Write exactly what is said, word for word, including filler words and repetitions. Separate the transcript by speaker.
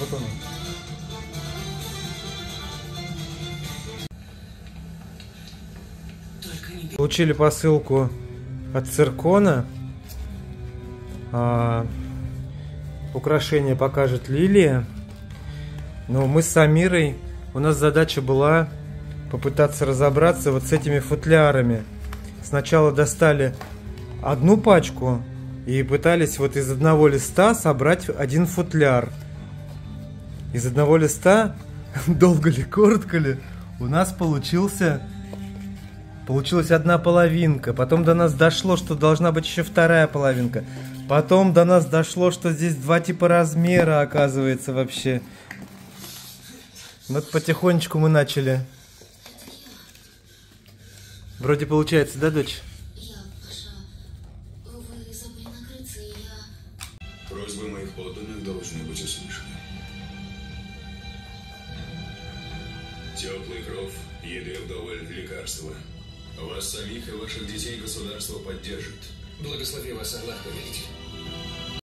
Speaker 1: Вот он. Получили посылку от Циркона. А, украшение покажет Лилия. Но мы с Амирой, у нас задача была попытаться разобраться вот с этими футлярами. Сначала достали одну пачку и пытались вот из одного листа собрать один футляр. Из одного листа, долго ли, коротко ли, у нас получился, получилась одна половинка. Потом до нас дошло, что должна быть еще вторая половинка. Потом до нас дошло, что здесь два типа размера, оказывается, вообще. Вот потихонечку мы начали. Вроде получается, да, дочь?
Speaker 2: Просьбы моих подданных должны быть услышаны. Теплый кров, еды вдоволь, лекарства. Вас самих и ваших детей государство поддержит.
Speaker 3: Благослови вас Аллах, повелитель.